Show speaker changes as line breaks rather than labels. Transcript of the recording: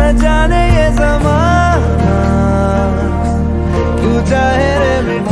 न जाने ये ज़माना क्यों चाहे रे मिटा